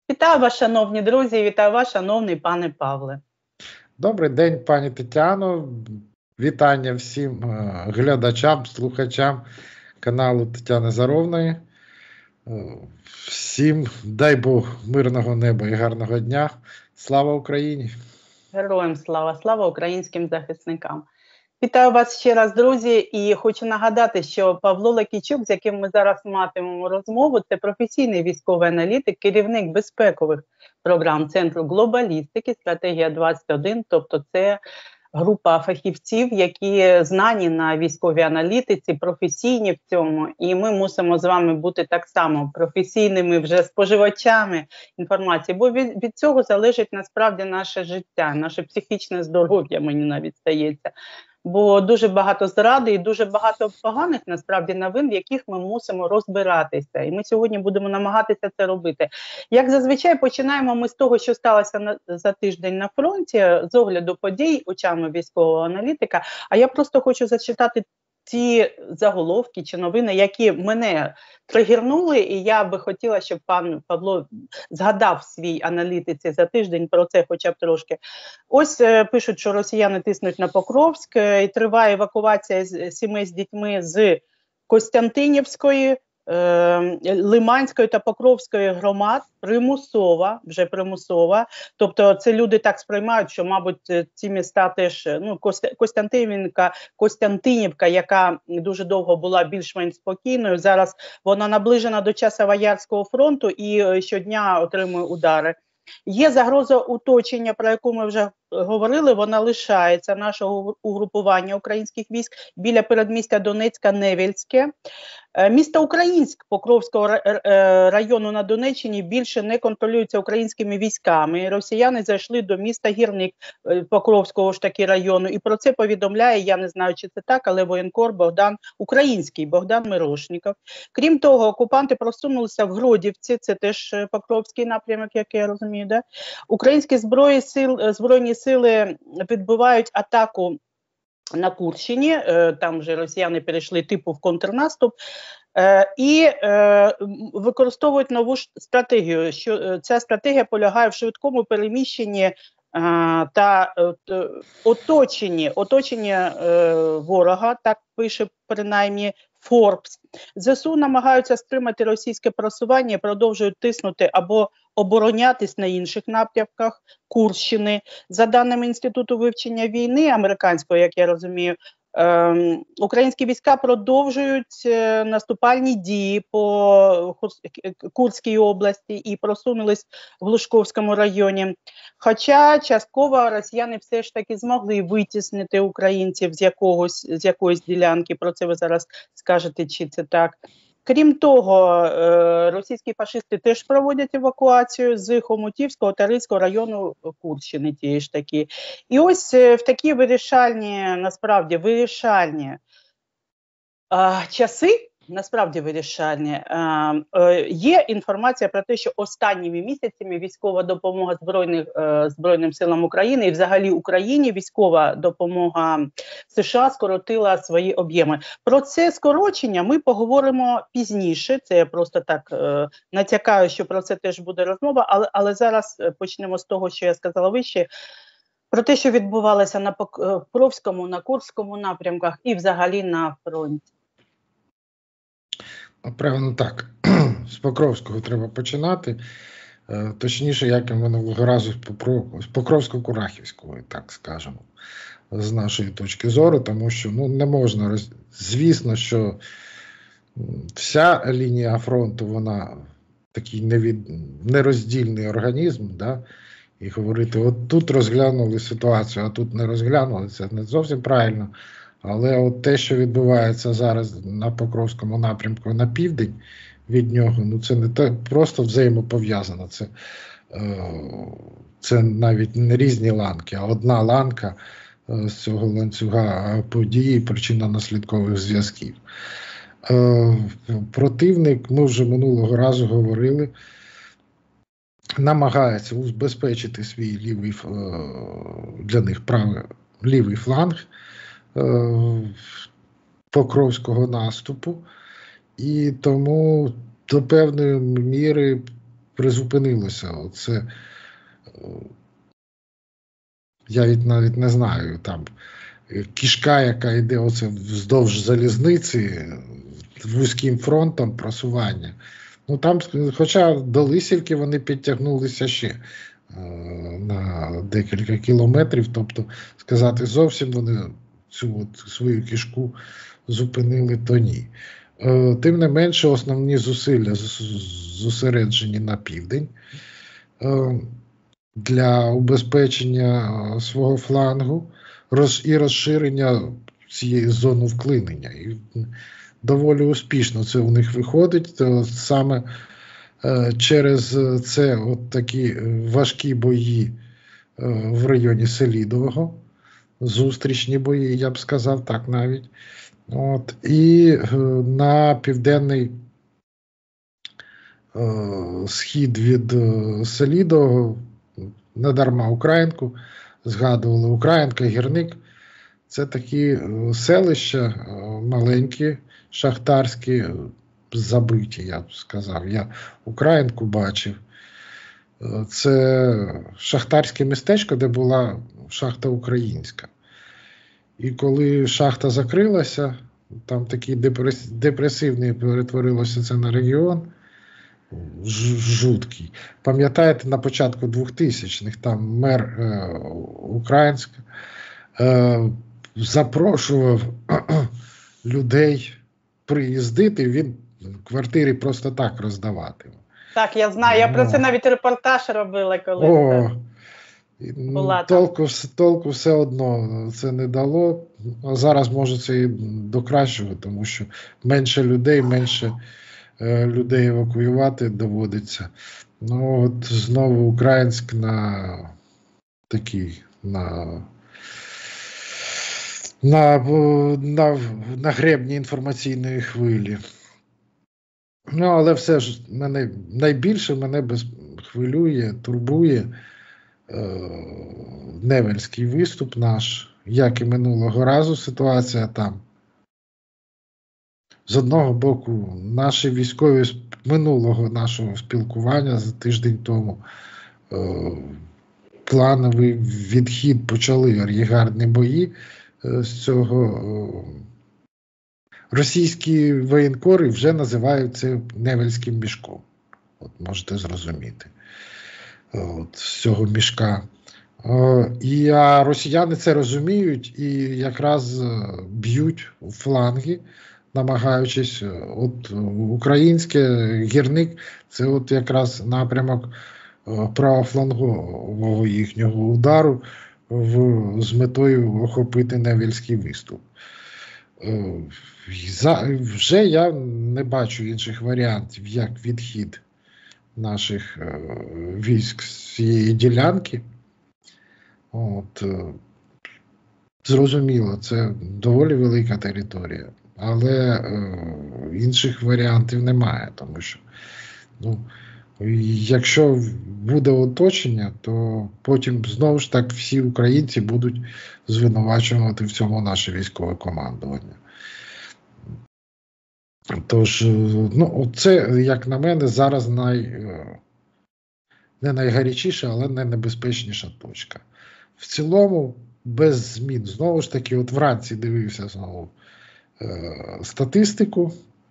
Вітаю вас, шановні друзі, вітаю вас, шановний пане Павле. Добрий день, пані Тетяно. Вітання всім глядачам, слухачам каналу Тетяни Заровної. Всім дай Бог мирного неба і гарного дня. Слава Україні! Героям слава, слава українським захисникам. Вітаю вас ще раз, друзі, і хочу нагадати, що Павло Лакійчук, з яким ми зараз матимемо розмову, це професійний військовий аналітик, керівник безпекових програм Центру глобалістики, стратегія 21, тобто це група фахівців, які знані на військовій аналітиці, професійні в цьому, і ми мусимо з вами бути так само професійними вже споживачами інформації, бо від цього залежить насправді наше життя, наше психічне здоров'я, мені навіть здається. Бо дуже багато зради і дуже багато поганих, насправді, новин, в яких ми мусимо розбиратися. І ми сьогодні будемо намагатися це робити. Як зазвичай, починаємо ми з того, що сталося за тиждень на фронті, з огляду подій очами військового аналітика. А я просто хочу зачитати ті заголовки чи новини, які мене тригернули, і я би хотіла, щоб пан Павло згадав свій аналітиці за тиждень про це хоча б трошки. Ось пишуть, що росіяни тиснуть на Покровськ, і триває евакуація сімей з дітьми з Костянтинівської, Лиманської та Покровської громад, вже примусова. Тобто це люди так сприймають, що, мабуть, ці міста теж, Костянтинівка, яка дуже довго була більш-менш спокійною, зараз вона наближена до Часово-Ярського фронту і щодня отримує удари. Є загроза оточення, про яку ми вже говорили, вона лишається, нашого угрупування українських військ біля передмістя Донецька, Невельське. Місто Українськ Покровського району на Донеччині більше не контролюється українськими військами. Росіяни зайшли до міста Гірник Покровського ж таки району, і про це повідомляє, я не знаю, чи це так, але воєнкор Богдан Мирошніков. Крім того, окупанти просунулися в Гродівці, це теж Покровський напрямок, як я розумію, да? Українські збройні сили відбивають атаку на Курщині, там вже росіяни перейшли типу в контрнаступ, і використовують нову стратегію. Ця стратегія полягає в швидкому переміщенні та оточенні ворога, так пише принаймні Forbes. ЗСУ намагаються стримати російське просування, продовжують тиснути або оборонятись на інших напрямках Курщини. За даними Інституту вивчення війни американського, як я розумію, українські війська продовжують наступальні дії по Курській області і просунулись в Глушковському районі. Хоча частково росіяни все ж таки змогли витіснити українців з якоїсь ділянки, про це ви зараз скажете, чи це так. Крім того, російські фашисти теж проводять евакуацію з Хомутівського та Ризького району Курщини тієї ж такі. І ось в такі вирішальні часи, насправді вирішальні, є інформація про те, що останніми місяцями військова допомога Збройним силам України і взагалі Україні військова допомога США скоротила свої об'єми. Про це скорочення ми поговоримо пізніше, це я просто так натякаю, що про це теж буде розмова, але зараз почнемо з того, що я сказала вище, про те, що відбувалося на Покровському, на Курському напрямках і взагалі на фронті. Правильно так, з Покровського треба починати, точніше, як і минулого разу, з Покровсько-Курахівського, так скажемо, з нашої точки зору, тому що не можна, звісно, що вся лінія фронту, вона такий нероздільний організм, да? І говорити, от тут розглянули ситуацію, а тут не розглянули, це не зовсім правильно. Але от те, що відбувається зараз на Покровському напрямку на південь від нього, це не просто взаємопов'язано. Це навіть не різні ланки, а одна ланка з цього ланцюга подій, причинно-наслідкових зв'язків. Противник, ми вже минулого разу говорили, намагається убезпечити свій для них лівий фланг Покровського наступу, і тому до певної міри призупинилося. Оце, я навіть не знаю, там кішка, яка йде оце вздовж залізниці, вузьким фронтом просування. Ну там, хоча до Лисівки вони підтягнулися ще на декілька кілометрів, тобто сказати зовсім вони цю от свою кішку зупинили, то ні. Тим не менше, основні зусилля зосереджені на південь для убезпечення свого флангу і розширення цієї зони вклинення. І доволі успішно це у них виходить. Саме через це от такі важкі бої в районі Селідового, зустрічні бої, я б сказав так навіть. От, і на південний схід від Селідового, недарма Українку згадували. Українка, Гірник – це такі селища маленькі, шахтарські, забиті, я б сказав. Я Українку бачив. Це шахтарське містечко, де була шахта українська. І коли шахта закрилася, там такий депресивний перетворилося це на регіон, жуткий. Пам'ятаєте, на початку 2000-х там мер Українська запрошував людей приїздити, він квартири просто так роздавати. Так, я знаю, я про це навіть репортаж робила колись. Толку все одно це не дало, а зараз може це і до кращого, тому що менше людей евакуювати доводиться. Ну от знову Українськ на такий, на гребні інформаційної хвилі. Ну, але все ж найбільше мене хвилює, турбує Невельський виступ наш, як і минулого разу ситуація там. З одного боку, наші військові минулого нашого спілкування за тиждень тому плановий відхід почали ар'єргардні бої з цього. Російські воєнкори вже називають це Невельським мішком. От можете зрозуміти. От, з цього мішка. А росіяни це розуміють і якраз б'ють у фланги, намагаючись, от українське Гірник, це от якраз напрямок правофлангового їхнього удару з метою охопити Невельський виступ. Вже я не бачу інших варіантів, як відхід наших військ з цієї ділянки. От, зрозуміло, це доволі велика територія, але інших варіантів немає, тому що якщо буде оточення, то потім знову ж так всі українці будуть звинувачувати в цьому наше військове командування. Тож, це, як на мене, зараз не найгарячіша, але найнебезпечніша точка. В цілому, без змін. Знову ж таки, от вранці дивився знову статистику.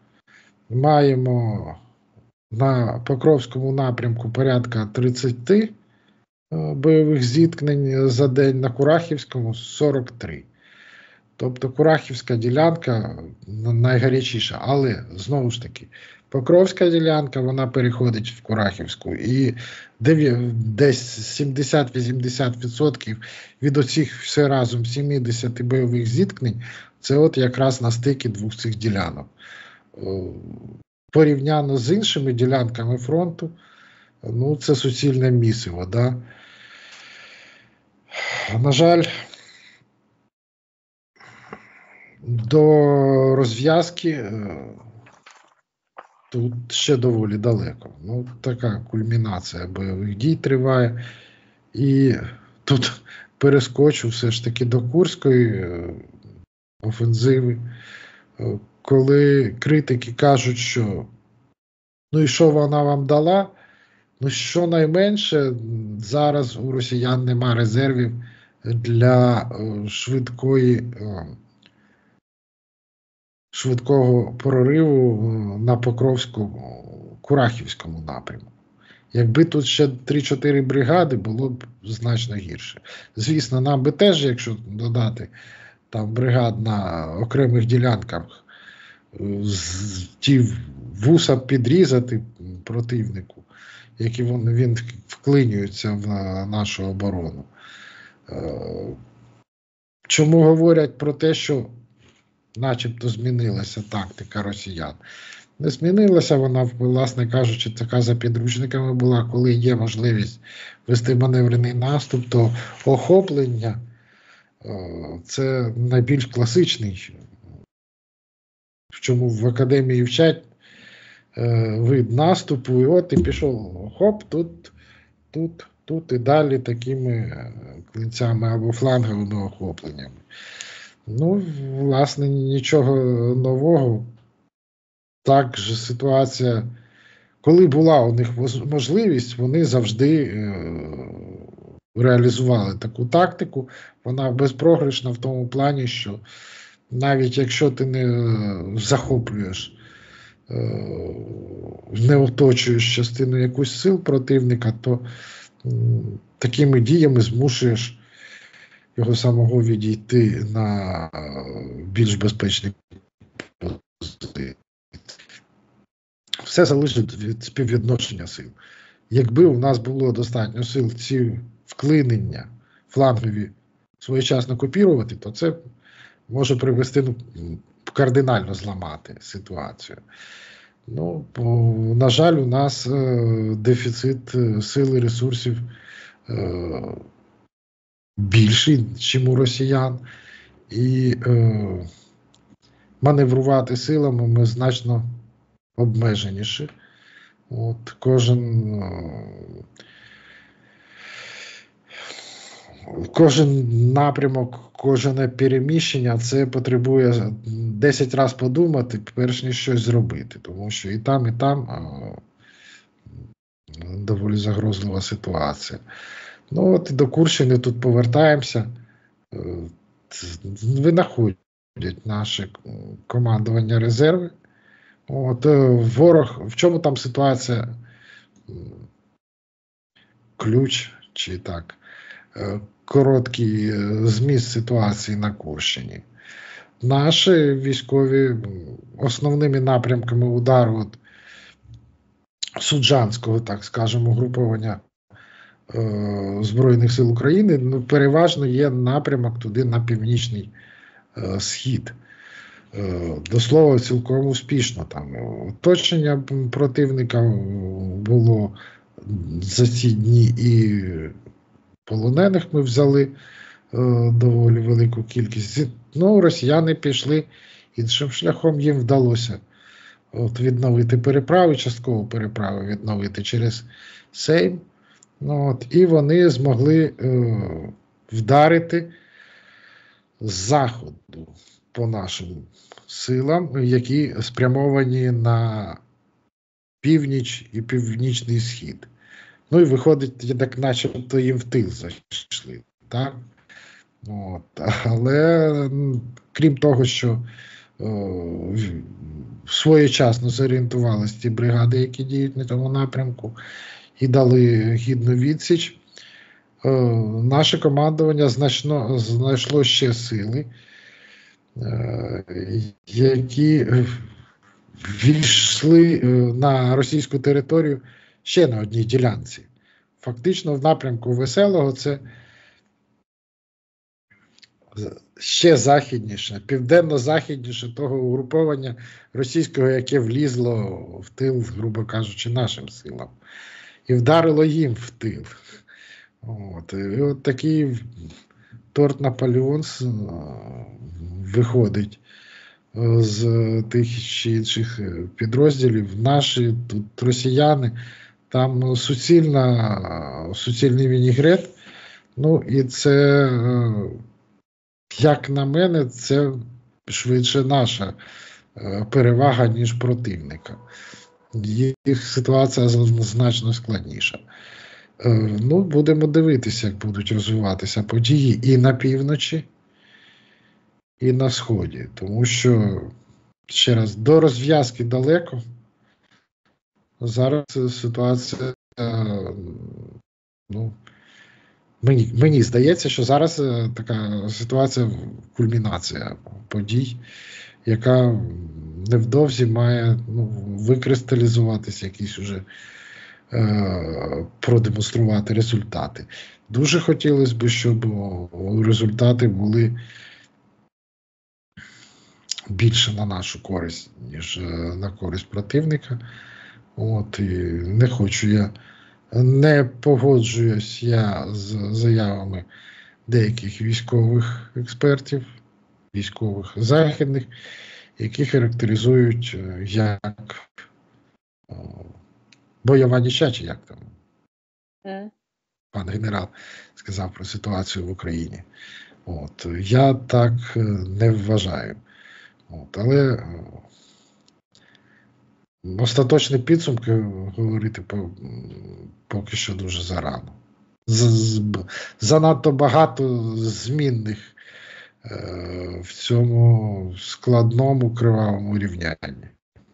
Маємо на Покровському напрямку порядка 30 бойових зіткнень за день, на Курахівському 43. Тобто Курахівська ділянка найгарячіша, але, знову ж таки, Покровська ділянка, вона переходить в Курахівську, і десь 70-80% від оцих все разом 70 бойових зіткнень, це от якраз на стикі двох цих ділянок. Порівняно з іншими ділянками фронту, це суцільне місиво, да? На жаль, до розв'язки тут ще доволі далеко. Така кульмінація бойових дій триває. І тут перескочу все ж таки до Курської офензиви, коли критики кажуть, що і що вона вам дала, Ну, щонайменше, зараз у росіян нема резервів для швидкого прориву на Покровсько-Курахівському напрямку. Якби тут ще 3-4 бригади, було б значно гірше. Звісно, нам би теж, якщо додати там бригад на окремих ділянках, ті вуса підрізати противнику, які він вклинюється в нашу оборону. Чому говорять про те, що начебто змінилася тактика росіян? Не змінилася вона, власне кажучи, така за підручниками була, коли є можливість вести маневрений наступ, то охоплення – це найбільш класичний, в чому в академії вчать вид наступу, і от і пішов хоп, тут і далі такими клинцями або фланговими охопленнями. Ну, власне, нічого нового. Так же ситуація, коли була у них можливість, вони завжди реалізували таку тактику. Вона безпрограшна в тому плані, що навіть якщо ти не захоплюєш, не оточуєш частину якусь сил противника, то такими діями змушуєш його самого відійти на більш безпечний позиції. Все залежить від співвідношення сил. Якби у нас було достатньо сил ці вклинення флангові своєчасно копірувати, то це може привести, кардинально зламати ситуацію. Ну, на жаль, у нас дефіцит сил і ресурсів більший, ніж у росіян, і маневрувати силами ми значно обмеженіші. От, кожен напрямок, кожне переміщення, це потребує 10 разів подумати, перш ніж щось зробити, тому що і там доволі загрозлива ситуація. Ну от і до Курщини тут повертаємося. Винаходять наше командування резерви. От ворог, в чому там ситуація? Ключ, чи так, короткий зміст ситуації на Курщині. Наші військові основними напрямками удару от Суджанського, так скажемо, угруповання Збройних сил України, переважно є напрямок туди на північний схід. До слова, цілком успішно. Там оточення противника було за ці дні, і полонених ми взяли доволі велику кількість. Ну, росіяни пішли іншим шляхом, їм вдалося відновити переправи, частково переправи відновити через Сейм. І вони змогли вдарити з заходу по нашим силам, які спрямовані на північ і північний схід. Ну і виходить, так начебто їм в тил зайшли. Так? Але крім того, що своєчасно зорієнтувалися ті бригади, які діють на тому напрямку, і дали гідну відсіч, наше командування знайшло ще сили, які війшли на російську територію ще на одній ділянці. Фактично в напрямку Веселого це ще західніше, південно-західніше того угруповання російського, яке влізло в тил, грубо кажучи, нашим силам. І вдарило їм в тил. І от такий торт Наполеон виходить з тих чи інших підрозділів. Наші тут росіяни, там суцільний вінігрет. Ну і це, як на мене, це швидше наша перевага, ніж противника. їх ситуація значно складніша. Ну, будемо дивитися, як будуть розвиватися події і на півночі, і на сході. Тому що, ще раз, до розв'язки далеко. Зараз ситуація, ну, мені здається, що зараз така ситуація, кульмінація подій, яка невдовзі має викристалізуватися, якісь уже продемонструвати результати. Дуже хотілося б, щоб результати були більше на нашу користь, ніж на користь противника. От, і не погоджуюсь я з заявами деяких військових експертів, військових західних, які характеризують як бойова нічя, чи як там пан генерал сказав про ситуацію в Україні. От, я так не вважаю. От, але остаточні підсумки говорити поки що дуже зарано. Занадто багато змінних в цьому складному кривавому рівнянні.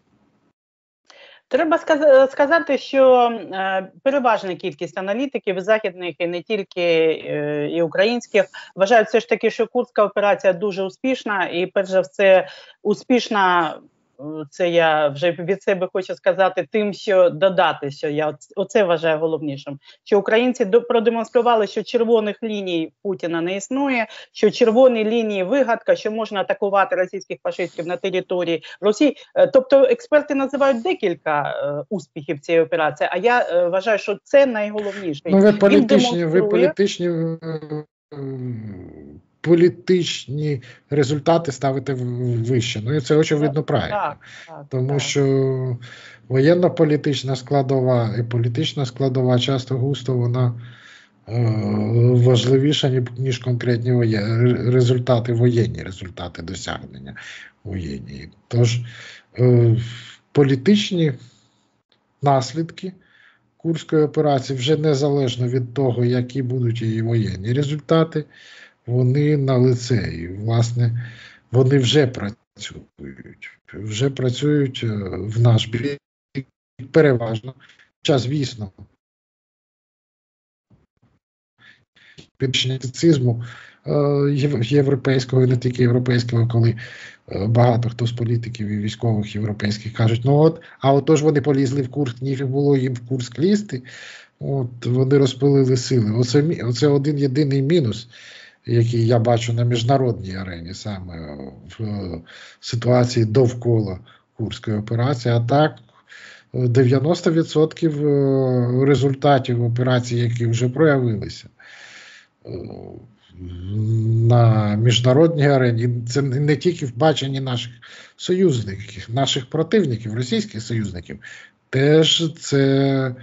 Треба сказати, що переважна кількість аналітиків західних і не тільки і українських вважають все ж таки, що Курська операція дуже успішна і перш за все успішна. Це я вже від себе хочу сказати тим, що додати, що я оце вважаю головнішим. Що українці продемонстрували, що червоних ліній Путіна не існує, що червоні лінії вигадка, що можна атакувати російських фашистів на території Росії. Тобто експерти називають декілька успіхів цієї операції, а я вважаю, що це найголовніше. Ну, ви політичні результати ставити вище. Ну і це очевидно правильно. Тому що воєнно-політична складова і політична складова часто густо вона важливіша, ніж конкретні результати воєнні, результати досягнення воєнні. Тож політичні наслідки Курської операції вже незалежно від того, які будуть її воєнні результати, вони на лице, і, власне, вони вже працюють в наш бік переважно. Час, звісно, підвищення нацизму європейського і не тільки європейського, коли багато хто з політиків і військових європейських кажуть, отож вони полізли в Курськ, ніфіг було їм в Курськ лізти, от вони розпилили сили. Оце один єдиний мінус, який я бачу на міжнародній арені, саме в ситуації довкола Курської операції. А так, 90% результатів операції, які вже проявилися на міжнародній арені, це не тільки в баченні наших союзників, наших противників, російських союзників, теж це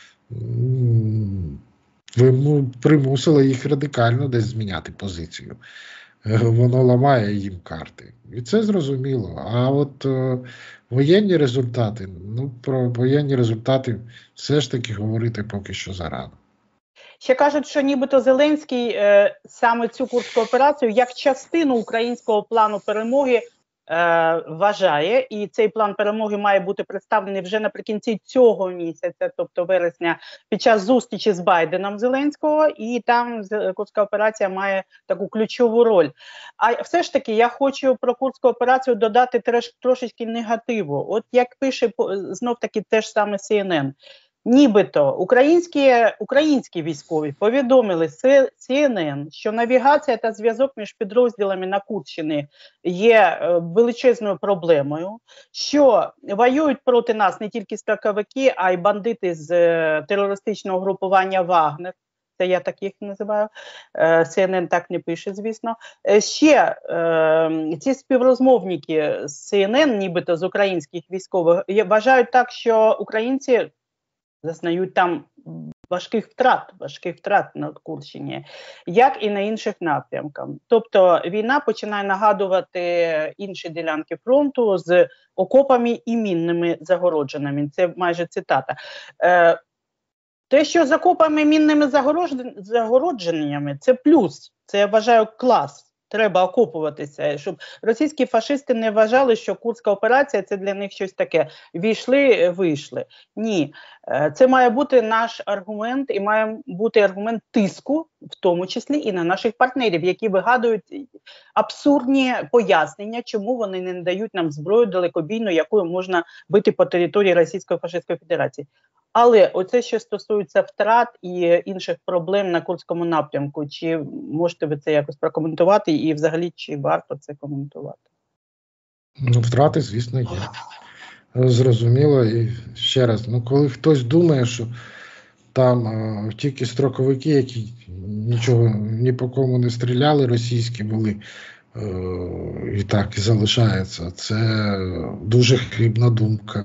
примусило їх радикально десь зміняти позицію. Воно ламає їм карти. І це зрозуміло. А от воєнні результати, про воєнні результати все ж таки говорити поки що зарано. Ще кажуть, що нібито Зеленський саме цю Курську операцію як частину українського плану перемоги вважає, і цей план перемоги має бути представлений вже наприкінці цього місяця, тобто вересня, під час зустрічі з Байденом Зеленського, і там Курська операція має таку ключову роль. А все ж таки я хочу про Курську операцію додати трошечки негативу. От як пише знов-таки те ж саме CNN, нібито українські військові повідомили CNN, що навігація та зв'язок між підрозділами на Курщині є величезною проблемою, що воюють проти нас не тільки строковики, а й бандити з терористичного групування «Вагнер». Це я так їх називаю, CNN так не пише, звісно. Ще ці співрозмовники з CNN, нібито з українських військових, вважають так, що українці зазнають там важких втрат на Курщині, як і на інших напрямках. Тобто війна починає нагадувати інші ділянки фронту з окопами і мінними загородженнями. Це майже цитата. Те, що з окопами мінними загородженнями, це плюс, це, я вважаю, клас. Треба окопуватися, щоб російські фашисти не вважали, що Курська операція – це для них щось таке. Війшли, вийшли. Ні. Це має бути наш аргумент і має бути аргумент тиску, в тому числі і на наших партнерів, які вигадують абсурдні пояснення, чому вони не надають нам зброю далекобійну, якою можна бити по території Російської фашистської федерації. Але оце, що стосується втрат і інших проблем на Курському напрямку, чи можете ви це якось прокоментувати і взагалі чи варто це коментувати? Ну, втрати, звісно, є. Зрозуміло. І ще раз, коли хтось думає, що там тільки строковики, які нічого ні по кому не стріляли, російські були, і так і залишається, це дуже хибна думка.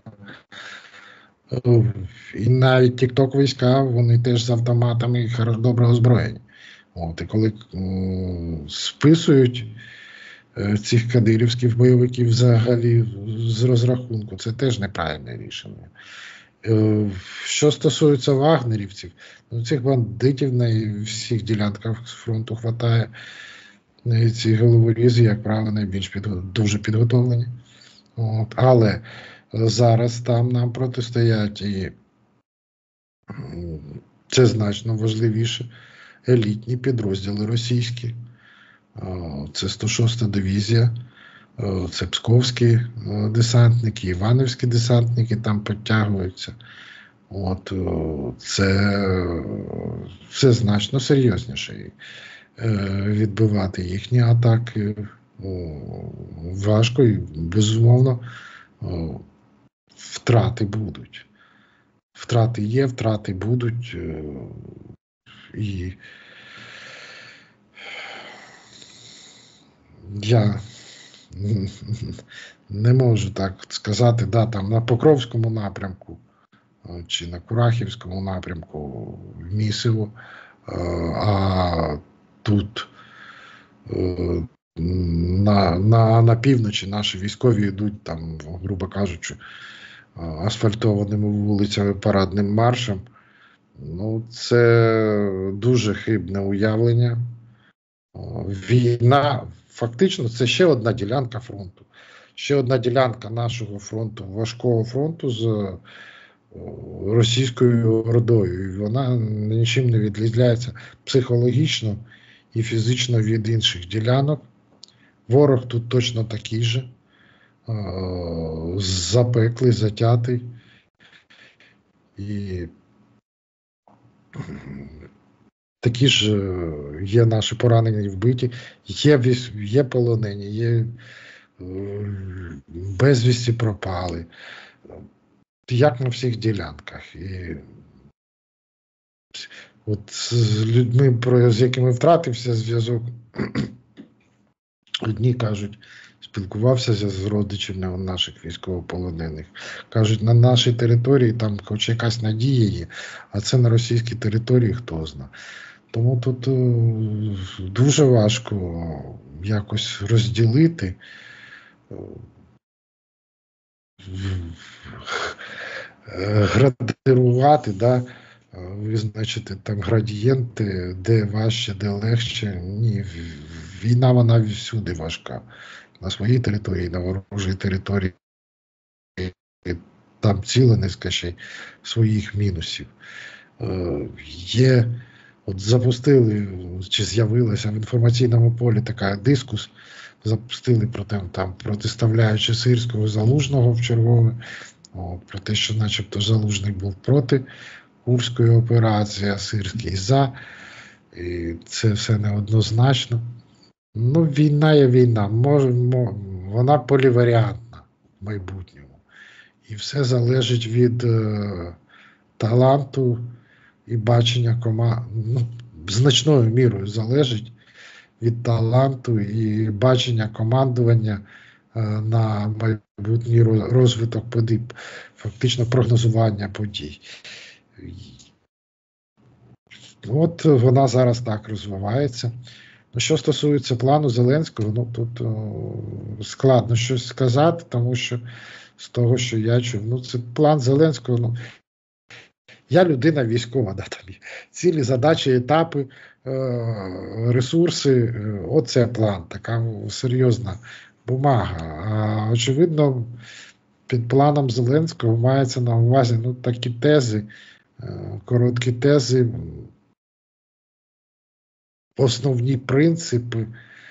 І навіть тік-ток війська, вони теж з автоматами добре озброєні. І коли списують цих кадирівських бойовиків взагалі з розрахунку, це теж неправильне рішення. Що стосується вагнерівців, цих бандитів на всіх ділянках фронту хватає. Ці головорізи, як правило, найбільш дуже підготовлені. Але зараз там нам протистоять, і це значно важливіше, елітні підрозділи російські. Це 106-та дивізія, це псковські десантники, іванівські десантники там підтягуються. Це значно серйозніше. Відбивати їхні атаки важко і, безумовно, втрати будуть. Втрати є, втрати будуть. І я не можу так сказати, там на Покровському напрямку чи на Курахівському напрямку місиво, а тут на півночі наші військові йдуть там, грубо кажучи, асфальтованими вулицями парадним маршем. Це дуже хибне уявлення. Війна, фактично, це ще одна ділянка фронту. Ще одна ділянка нашого фронту, важкого фронту з російською ордою. І вона нічим не відрізняється психологічно і фізично від інших ділянок. Ворог тут точно такий же. Запеклий, затятий. І такі ж є наші поранені, вбиті, є полонені, є безвісті пропали. Як на всіх ділянках. І з людьми, з якими втратився зв'язок, одні кажуть, спілкувався з родичами наших військовополонених. Кажуть, на нашій території там хоч якась надія є, а це на російській території хто знає. Тому тут дуже важко якось розділити, градирувати, визначити там градієнти, де важче, де легше. Ні, війна, вона всюди важка. На своїй території, на ворожій території. Там ціла низка ще своїх мінусів. Запустили, чи з'явилася в інформаційному полі така дискус, запустили протиставляючи Сирського Залужного в чергове, про те, що начебто Залужний був проти Курської операції, а Сирський за. І це все неоднозначно. Війна є війна, вона поліваріантна в майбутньому. І все залежить від таланту і бачення значною мірою залежить від таланту і бачення командування на майбутній розвиток подій, фактично прогнозування подій. От вона зараз так розвивається. Що стосується плану Зеленського, ну тут складно щось сказати, тому що з того, що я чув, ну це план Зеленського, ну я людина військова, да, там цілі задачі, етапи, ресурси, оце план, така серйозна бумага. А очевидно, під планом Зеленського мається на увазі ну, такі тези, короткі тези, основні принципи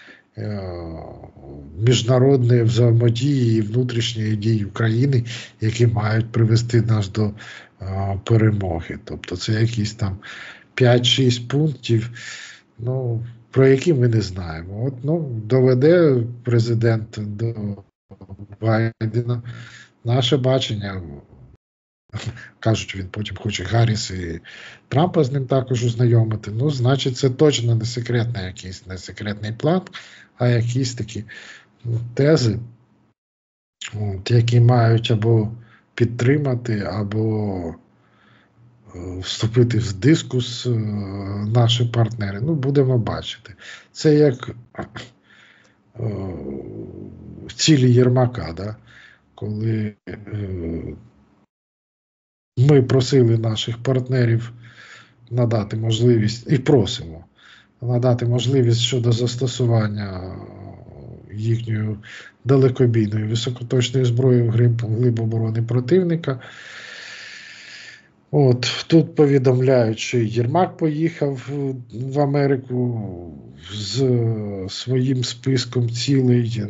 міжнародної взаємодії і внутрішньої дії України, які мають привести нас до перемоги. Тобто це якісь там 5-6 пунктів, ну, про які ми не знаємо. От, ну, доведе президент до Байдена наше бачення. Кажуть, він потім хоче Гарріс і Трампа з ним також ознайомити. Ну, значить, це точно не секретний якийсь, не секретний план, а якісь такі тези, які мають або підтримати, або вступити в дискус наші партнери. Ну, будемо бачити. Це як в цілі Єрмака, да? Коли ми просили наших партнерів надати можливість, і просимо надати можливість щодо застосування їхньої далекобійної високоточної зброї вглиб оборони противника. От, тут повідомляють, що Єрмак поїхав в Америку з своїм списком цілей,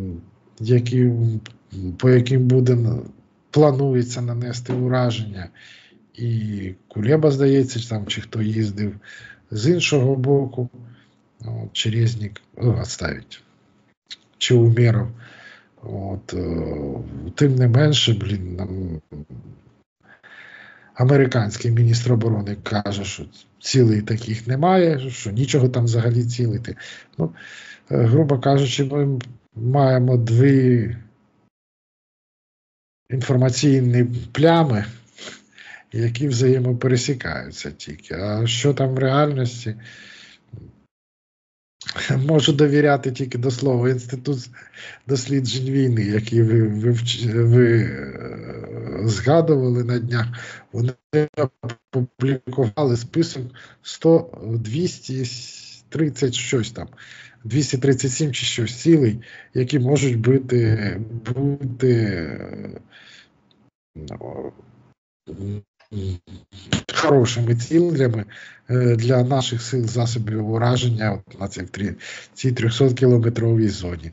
по яким планується нанести ураження. І Кулеба, здається, там, чи хто їздив з іншого боку, чи Резнік, відставить, чи Умєров. От, тим не менше, американський міністр оборони каже, що цілей таких немає, що нічого там взагалі цілити. Ну, грубо кажучи, ми маємо дві інформаційні плями, які взаємопересікаються тільки. А що там в реальності? Можу довіряти тільки до слова Інститут досліджень війни, який ви згадували на днях. Вони опублікували список 230 щось там, 237 чи щось цілей, які можуть бути хорошими цілями для наших сил засобів ураження на цій 300-кілометровій зоні.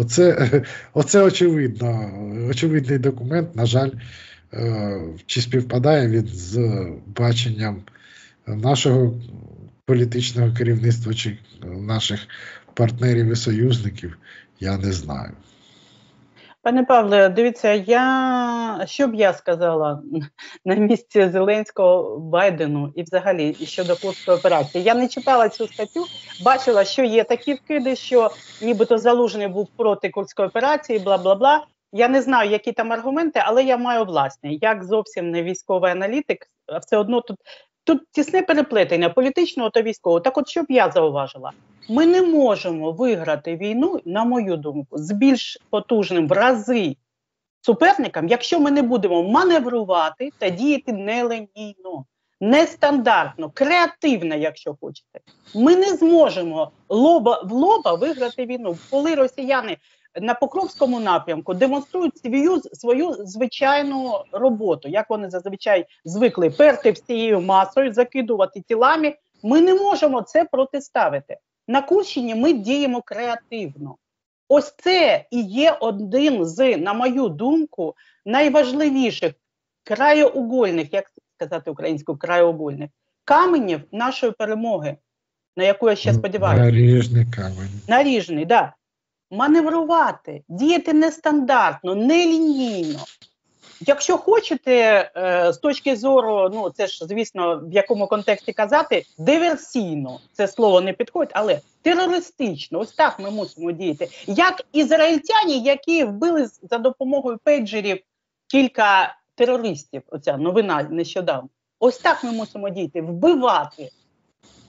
Оце очевидний документ, на жаль, чи співпадає він з баченням нашого політичного керівництва чи наших партнерів і союзників, я не знаю. Пане Павле, дивіться, що б я сказала на місці Зеленського Байдену і взагалі щодо Курської операції. Я не читала цю статтю, бачила, що є такі вкиди, що нібито Залужний був проти Курської операції, бла-бла-бла. Я не знаю, які там аргументи, але я маю власні. Як зовсім не військовий аналітик, а все одно тут тісне переплетення політичного та військового. Так от, що б я зауважила? Ми не можемо виграти війну, на мою думку, з більш потужним в рази суперником, якщо ми не будемо маневрувати та діяти нелінійно, нестандартно, креативно, якщо хочете. Ми не зможемо в лоба виграти війну. Коли росіяни на Покровському напрямку демонструють свою звичайну роботу, як вони зазвичай звикли перти всією масою, закидувати тілами, ми не можемо це протиставити. На Курщині ми діємо креативно. Ось це і є один з, на мою думку, найважливіших краєугольних, як сказати українською, краєугольних каменів нашої перемоги, на яку я ще сподіваюся. Наріжний камінь. Наріжний, так. Да. Маневрувати, діяти нестандартно, нелінійно. Якщо хочете, з точки зору, ну це ж, звісно, в якому контексті казати, диверсійно, це слово не підходить, але терористично, ось так ми мусимо діяти. Як ізраїльтяні, які вбили за допомогою пейджерів кілька терористів, оця новина нещодавно. Ось так ми мусимо діяти, вбивати.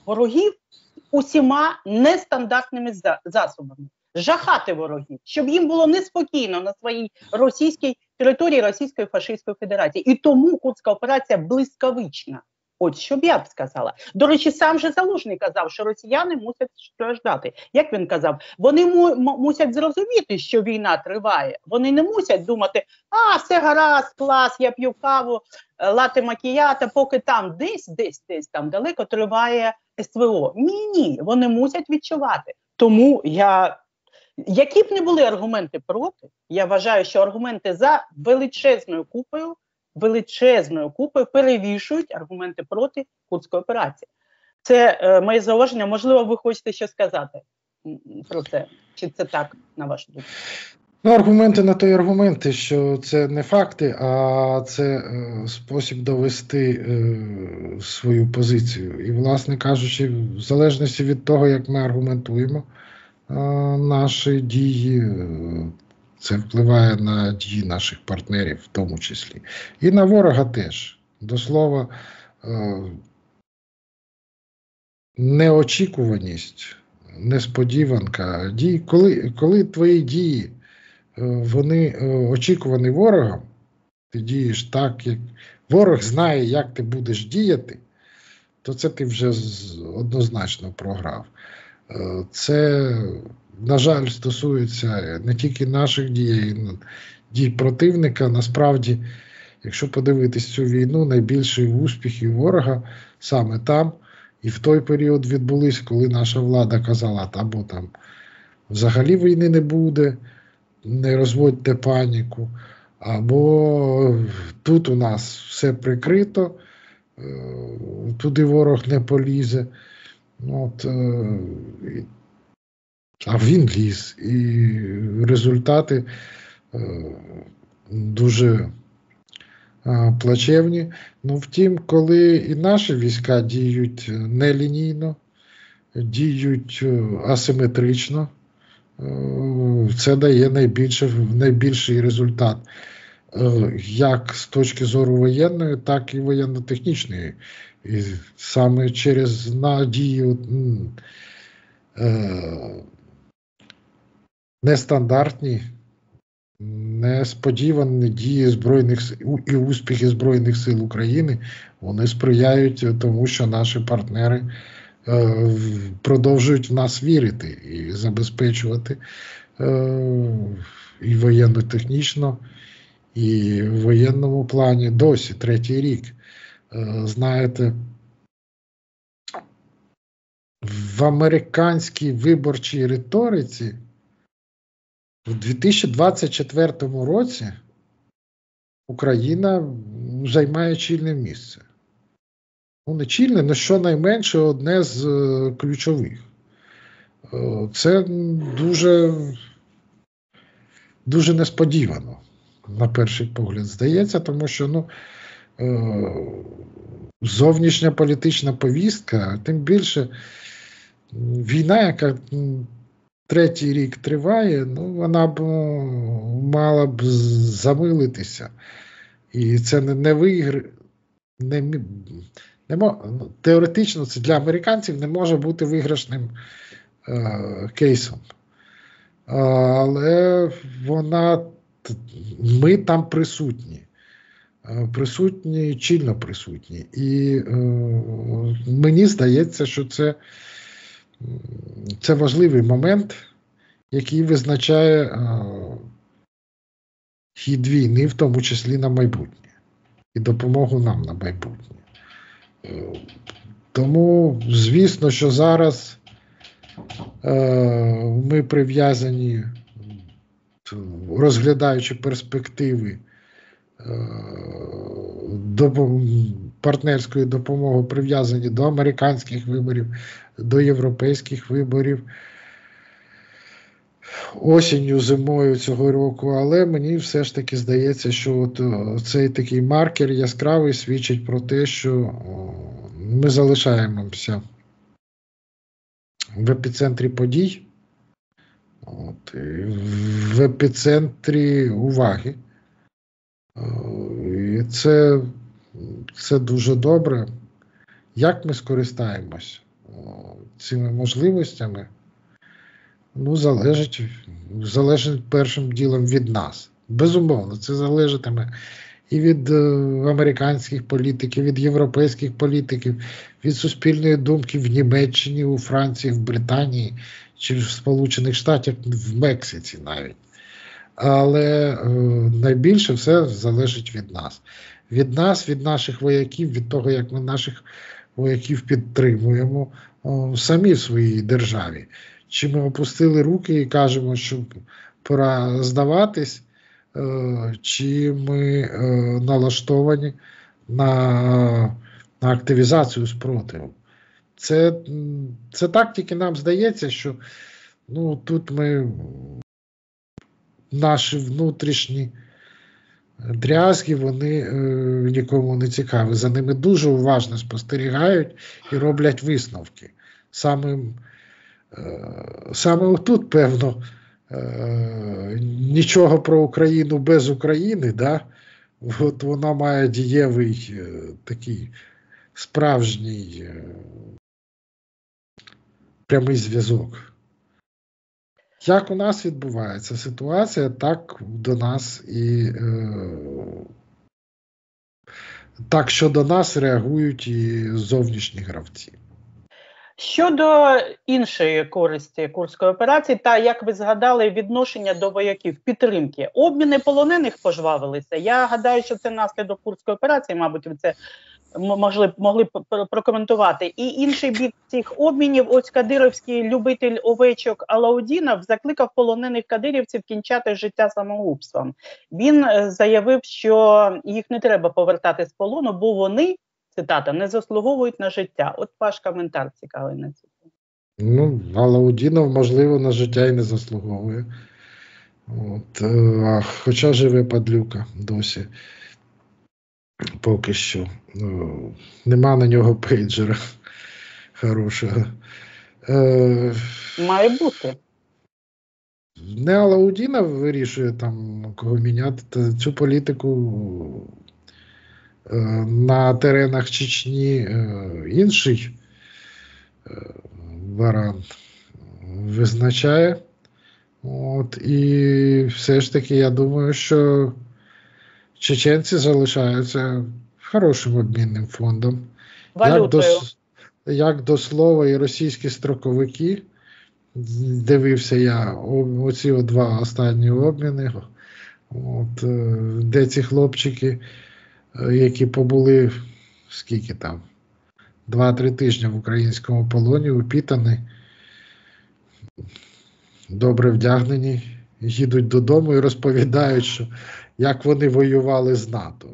ворогів усіма нестандартними засобами. Жахати ворогів, щоб їм було неспокійно на своїй російській території Російської фашистської Федерації. І тому Курська операція блискавична. От що б я б сказала. До речі, сам же Залужний казав, що росіяни мусять страждати. Як він казав? Вони мусять зрозуміти, що війна триває. Вони не мусять думати, все гаразд, клас, я п'ю каву, лате макіята, поки там десь там далеко триває СВО. Ні, вони мусять відчувати. Тому які б не були аргументи проти, я вважаю, що аргументи за величезною купою перевішують аргументи проти Курської операції. Це моє зауваження. Можливо, ви хочете щось сказати про це? Чи це так, на вашу думку? Аргументи на то й аргументи, що це не факти, а це спосіб довести свою позицію. І, власне кажучи, в залежності від того, як ми аргументуємо наші дії, це впливає на дії наших партнерів в тому числі. І на ворога теж. До слова, неочікуваність, несподіванка дій. Коли твої дії, вони очікувані ворогом, ти дієш так, як ворог знає, як ти будеш діяти, то це ти вже однозначно програв. Це, на жаль, стосується не тільки наших дій, а й дій противника. Насправді, якщо подивитись цю війну, найбільші успіхи ворога саме там і в той період відбулись, коли наша влада казала, або там взагалі війни не буде, не розводьте паніку, або тут у нас все прикрито, туди ворог не полізе. А він ліз, і результати дуже плачевні. Втім, коли і наші війська діють нелінійно, діють асиметрично, це дає найбільший результат як з точки зору воєнної, так і воєнно-технічної. І саме через надію нестандартні, несподівані дії Збройних Сил і успіхи Збройних Сил України, вони сприяють тому, що наші партнери продовжують в нас вірити і забезпечувати і воєнно-технічно, і в воєнному плані досі, 3-й рік. Знаєте, в американській виборчій риториці в 2024 році Україна займає чільне місце. Не чільне, але щонайменше одне з ключових. Це дуже несподівано, на перший погляд, здається, тому що зовнішня політична повістка, тим більше війна, яка 3-й рік триває, вона б мала б замилитися. І це теоретично це для американців не може бути виграшним кейсом. Але ми там присутні. Чільно присутні. І мені здається, що це важливий момент, який визначає хід війни, в тому числі на майбутнє. І допомогу нам на майбутнє. Тому, звісно, що зараз ми прив'язані, розглядаючи перспективи партнерської допомоги, прив'язані до американських виборів, до європейських виборів, осінню, зимою цього року, але мені все ж таки здається, що цей такий маркер яскравий свідчить про те, що ми залишаємося в епіцентрі подій, в епіцентрі уваги. І це дуже добре. Як ми скористаємось цими можливостями, ну, залежить першим ділом від нас. Безумовно, це залежатиме і від американських політиків, від європейських політиків, від суспільної думки в Німеччині, у Франції, в Британії, чи в Сполучених Штатах, в Мексиці навіть. Але найбільше все залежить від нас. Від нас, від наших вояків, від того, як ми наших вояків підтримуємо самі в своїй державі. Чи ми опустили руки і кажемо, що пора здаватись, чи ми налаштовані на активізацію спротиву. Це так тільки нам здається, що ну, тут наші внутрішні дрязги, вони нікому не цікаві. За ними дуже уважно спостерігають і роблять висновки. Саме тут, певно, нічого про Україну без України, да? От вона має дієвий такий справжній прямий зв'язок. Як у нас відбувається ситуація, так до нас і так щодо нас реагують і зовнішні гравці. Щодо іншої користі Курської операції, та, як ви згадали, відношення до вояків, підтримки. Обміни полонених пожвавилися. Я гадаю, що це наслідок Курської операції, мабуть, ви це могли прокоментувати. І інший бік цих обмінів, ось кадирівський любитель овечок Алаудінов закликав полонених кадирівців кінчати життя самогубством. Він заявив, що їх не треба повертати з полону, бо вони, цитата, не заслуговують на життя. От ваш коментар цікавий на це. Ну, Алаудінов, можливо, на життя і не заслуговує. Хоча живе падлюка досі. Поки що. Нема на нього пейджера хорошого. Має бути. Не Алаудінов вирішує там, кого міняти. Цю політику на теренах Чечні інший Баран визначає. І все ж таки, я думаю, що чеченці залишаються хорошим обмінним фондом. Як до слова, і російські строковики, дивився я оці два останні обміни, де ці хлопчики, які побули, скільки там, 2-3 тижні в українському полоні, упітані, добре вдягнені, їдуть додому і розповідають, що як вони воювали з НАТО.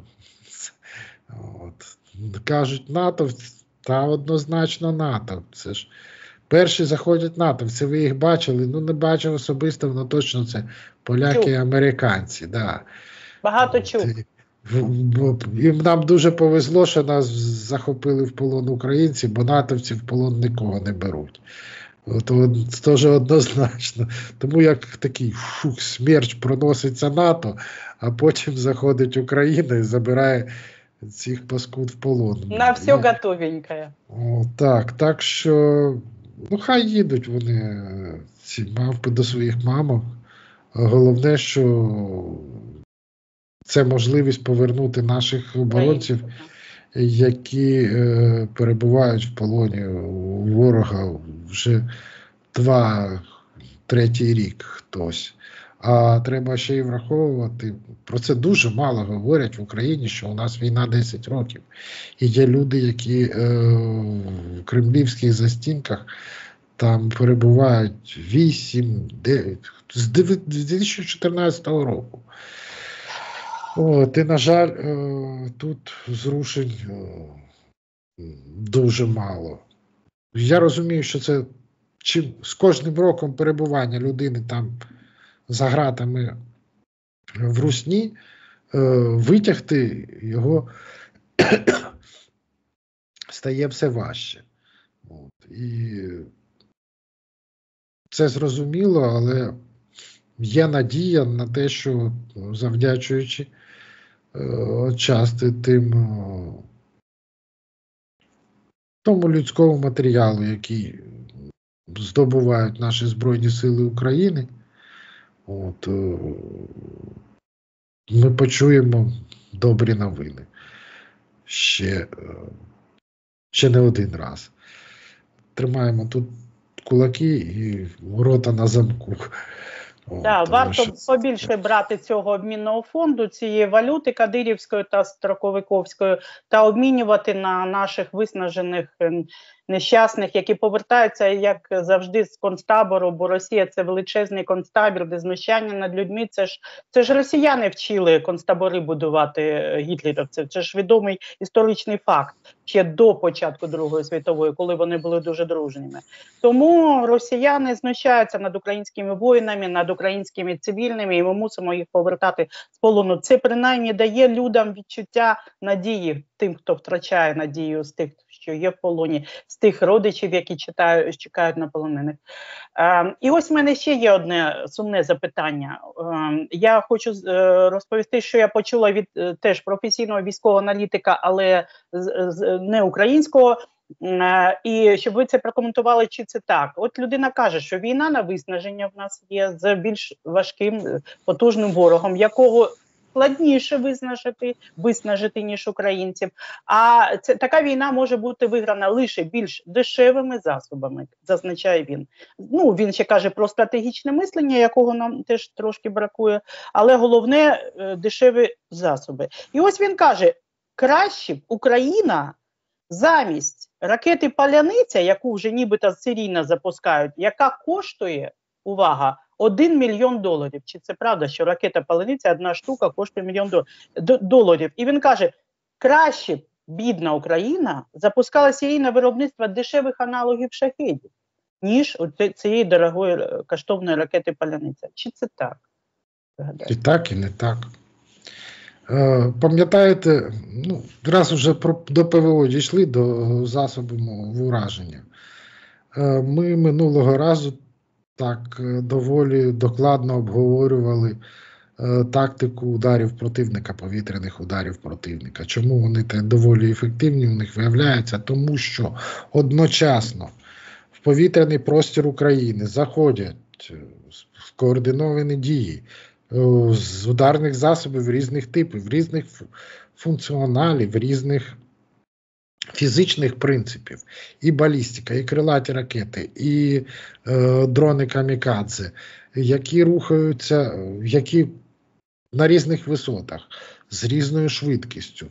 Кажуть, НАТО, та однозначно НАТО. Це ж перші заходять натовці, ви їх бачили? Ну, не бачив особисто, але точно це поляки і американці. Да. Багато чув. І нам дуже повезло, що нас захопили в полон українці, бо натовці в полон нікого не беруть. Це теж однозначно. Тому як такий смерч проноситься НАТО, а потім заходить Україна і забирає цих паскуд в полон. На все готовеньке. Так що, ну хай їдуть вони, ці мавпи, до своїх мамок. Головне, що це можливість повернути наших оборонців, які перебувають в полоні у ворога вже 2-3 рік хтось. А треба ще й враховувати, про це дуже мало говорять в Україні, що у нас війна 10 років. І є люди, які в кремлівських застінках там перебувають 8-9, з 2014 року. І, на жаль, тут зрушень дуже мало. Я розумію, що це з кожним роком перебування людини там за ґратами в русні, витягти його стає все важче. І це зрозуміло, але є надія на те, що завдячуючи часто тим тому людському матеріалу, який здобувають наші Збройні Сили України, от, ми почуємо добрі новини ще не один раз. Тримаємо тут кулаки і рота на замку. Так, варто побільше брати цього обмінного фонду, цієї валюти кадирівської та строковиковської, та обмінювати на наших виснажених нещасних, які повертаються, як завжди, з концтабору, бо Росія – це величезний концтабір, де знущання над людьми. Це ж росіяни вчили концтабори будувати гітлерівців. Це ж відомий історичний факт ще до початку Другої світової, коли вони були дуже дружніми. Тому росіяни знущаються над українськими воїнами, над українськими цивільними, і ми мусимо їх повертати з полону. Це принаймні дає людям відчуття надії, тим, хто втрачає надію з тих, що є в полоні, з тих родичів, які чекають на полонених. І ось в мене ще є одне сумне запитання. Я хочу розповісти, що я почула від теж професійного військового аналітика, але не українського, і щоб ви це прокоментували, чи це так. От людина каже, що війна на виснаження в нас є з більш важким, потужним ворогом, якого складніше виснажити, ніж українців. А така війна може бути виграна лише більш дешевими засобами, зазначає він. Ну, він ще каже про стратегічне мислення, якого нам теж трошки бракує, але головне – дешеві засоби. І ось він каже, краще б Україна замість ракети «Паляниця», яку вже нібито серійно запускають, яка коштує, увага, $1 мільйон. Чи це правда, що ракета «Паляниця» одна штука коштує $1 мільйон? І він каже, краще б бідна Україна запускала серійне виробництво дешевих аналогів «Шахедів», ніж цієї дорогої коштовної ракети «Паляниця». Чи це так? І так, і не так. Пам'ятаєте, раз вже до ПВО дійшли, до засобів ураження. Ми минулого разу так доволі докладно обговорювали тактику ударів противника, повітряних ударів противника. Чому вони доволі ефективні у них виявляється? Тому що одночасно в повітряний простір України заходять скоординовані дії з ударних засобів різних типів, різних функціоналів, різних фізичних принципів. І балістика, і крилаті ракети, і дрони камікадзе, які рухаються, які на різних висотах, з різною швидкістю,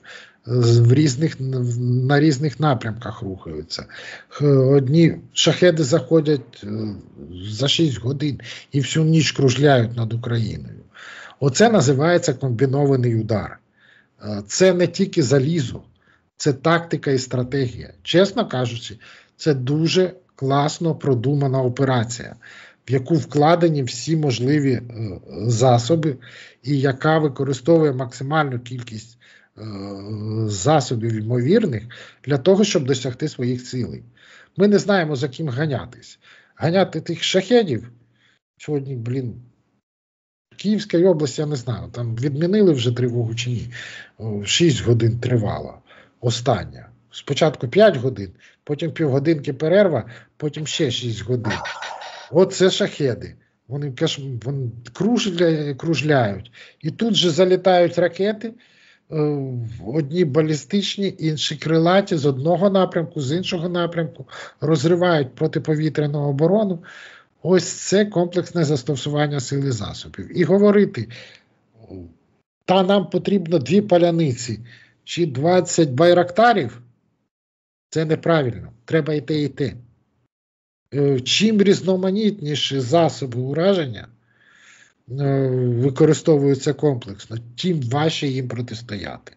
на різних напрямках рухаються. Одні шахеди заходять за 6 годин і всю ніч кружляють над Україною. Оце називається комбінований удар. Це не тільки залізо, це тактика і стратегія. Чесно кажучи, це дуже класно продумана операція, в яку вкладені всі можливі засоби і яка використовує максимальну кількість засобів ймовірних для того, щоб досягти своїх цілей. Ми не знаємо, за ким ганятись. Ганяти тих шахедів сьогодні, в Київській області, я не знаю, там відмінили вже тривогу чи ні. 6 годин тривала остання. Спочатку 5 годин, потім півгодинки перерва, потім ще 6 годин. Оце шахеди. Вони кружляють. І тут же залітають ракети, одні балістичні, інші крилаті, з одного напрямку, з іншого напрямку, розривають протиповітряну оборону. Ось це комплексне застосування сил і засобів. І говорити, та нам потрібно 2 паляниці чи 20 байрактарів, це неправильно. Треба і те, і те. Чим різноманітніші засоби ураження використовуються комплексно, тим важче їм протистояти.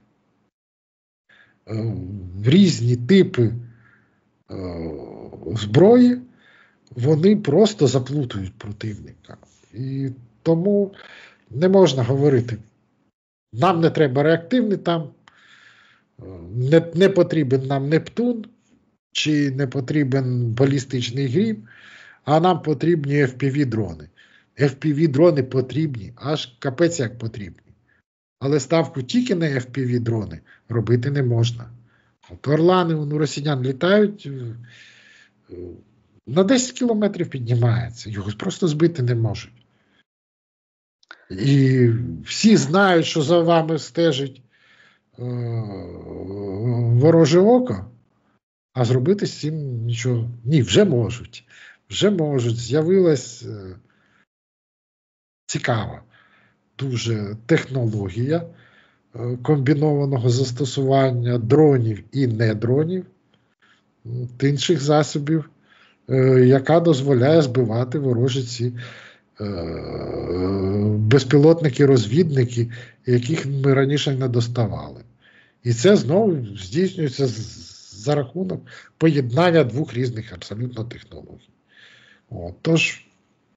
Різні типи зброї, вони просто заплутують противника. І тому не можна говорити, нам не треба реактивний там, не потрібен нам Нептун, чи не потрібен балістичний грім, а нам потрібні FPV-дрони. FPV-дрони потрібні, аж капець як потрібні. Але ставку тільки на FPV-дрони робити не можна. От орлани у росіян літають, на 10 кілометрів піднімається, його просто збити не можуть. І всі знають, що за вами стежить вороже око, а зробити з цим нічого. Ні, вже можуть. Вже можуть. З'явилась цікава дуже технологія комбінованого застосування дронів і недронів, інших засобів, яка дозволяє збивати ворожі ці безпілотники-розвідники, яких ми раніше не доставали. І це знову здійснюється за рахунок поєднання двох різних абсолютно технологій. Тож,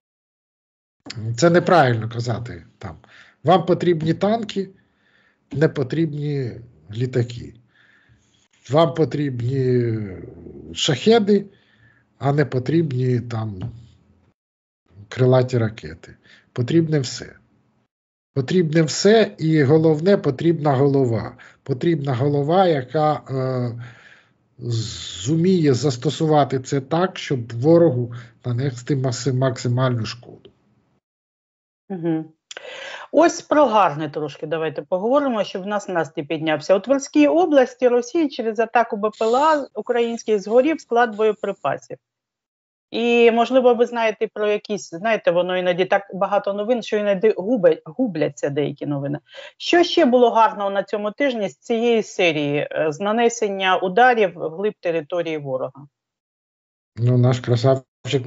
це неправильно казати там. Вам потрібні танки, не потрібні літаки. Вам потрібні шахеди, а не потрібні там крилаті ракети. Потрібне все. Потрібне все, і головне, потрібна голова. Потрібна голова, яка зуміє застосувати це так, щоб ворогу нанести максимальну шкоду. Угу. Ось про гарне трошки давайте поговоримо, щоб в нас настрій піднявся. У Тверській області Росії через атаку БПЛА українських згорів склад боєприпасів. І, можливо, ви знаєте про якісь, знаєте, воно іноді так багато новин, що іноді губляться деякі новини. Що ще було гарного на цьому тижні з цієї серії, з нанесення ударів вглиб території ворога? Ну, наш красавчик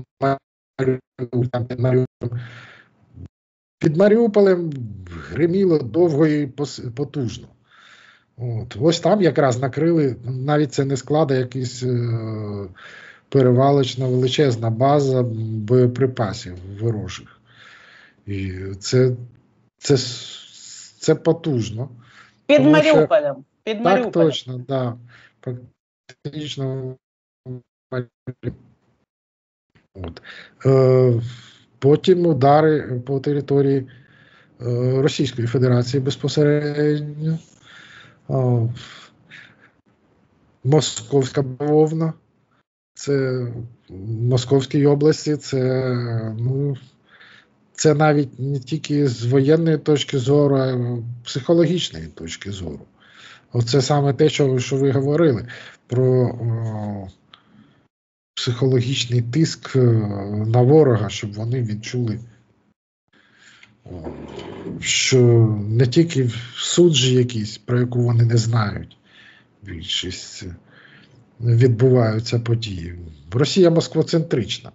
під Маріуполем гриміло довго і потужно. Ось там якраз накрили, навіть це не склад, а якийсь перевалочна величезна база боєприпасів ворожих. І це потужно. Під Маріуполем. Під Маріуполем. Так, точно, так. Да. Фактично. Потім удари по території Російської Федерації безпосередньо. Московська бавовна. Це в Московській області, це навіть не тільки з воєнної точки зору, а й психологічної точки зору. Оце саме те, що ви говорили, про психологічний тиск на ворога, щоб вони відчули, що не тільки в суджі якісь, про яку вони не знають, більшість відбуваються події. Росія москвоцентрична.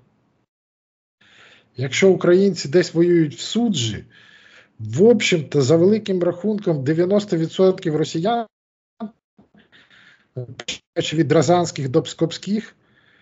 Якщо українці десь воюють в суджі, в общем-то, за великим рахунком, 90% росіян, від Рязанських до Пскопських,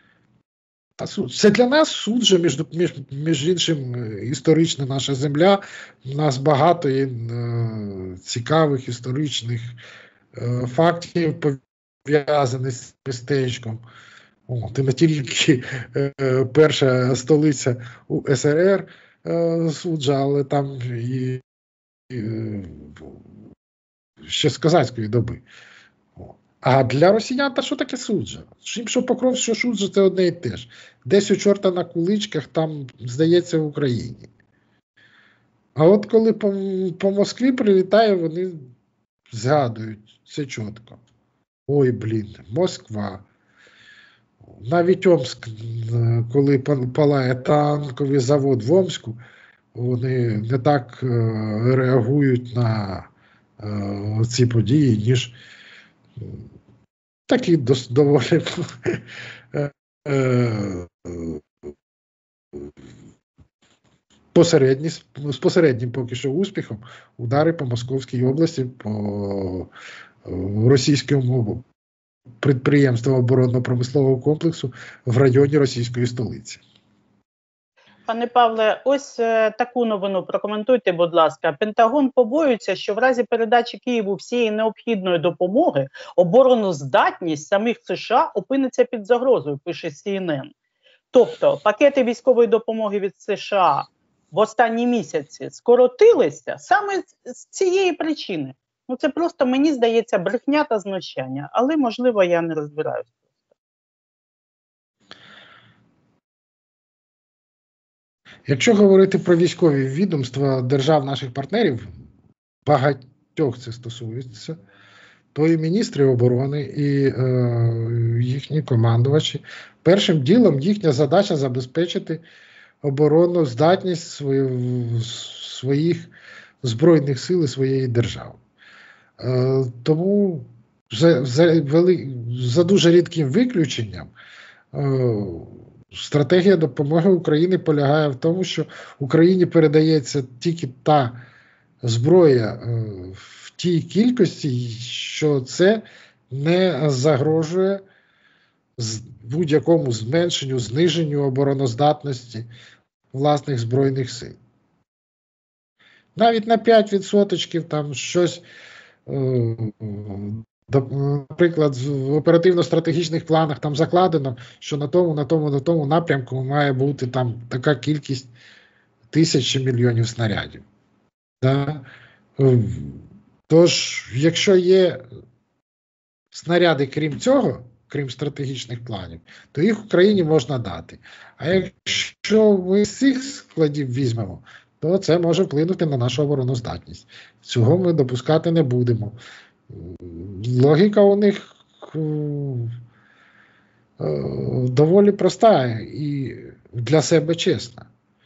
це для нас суджа, між іншим, історична наша земля. У нас багато є цікавих історичних фактів, пов'язаний з містечком. І не тільки перша столиця УСРР суджа, але там і ще з козацької доби. А для росіян, та що таке суджа? Що Покров, що суджа, це одне і те ж. Десь у чорта на куличках, там, здається, в Україні. А от коли по Москві прилітає, вони згадують це чітко. Ой, блін, Москва. Навіть Омск, коли палає танковий завод в Омску, вони не так реагують на ці події, ніж такі доволі з посереднім поки що успіхом удари по Московській області, по російському підприємству оборонно-промислового комплексу в районі російської столиці. Пане Павле, ось таку новину прокоментуйте, будь ласка. Пентагон побоюється, що в разі передачі Києву всієї необхідної допомоги обороноздатність самих США опиниться під загрозою, пише CNN. Тобто пакети військової допомоги від США в останні місяці скоротилися саме з цієї причини. Ну це просто, мені здається, брехня та знущання, але, можливо, я не розбираюся. Якщо говорити про військові відомства держав наших партнерів, багатьох це стосується, то і міністри оборони, і їхні командувачі. Першим ділом їхня задача забезпечити оборонну здатність своїх збройних сил і своєї держави. Тому за дуже рідким виключенням стратегія допомоги Україні полягає в тому, що Україні передається тільки та зброя в тій кількості, що це не загрожує будь-якому зменшенню, зниженню обороноздатності власних збройних сил. Навіть на 5% там щось, наприклад, в оперативно-стратегічних планах там закладено, що на тому напрямку має бути там така кількість тисяч чи мільйонів снарядів. Да? Тож, якщо є снаряди крім цього, крім стратегічних планів, то їх Україні можна дати. А якщо ми з цих складів візьмемо, то це може вплинути на нашу обороноздатність. Цього ми допускати не будемо. Логіка у них доволі проста і для себе чесна.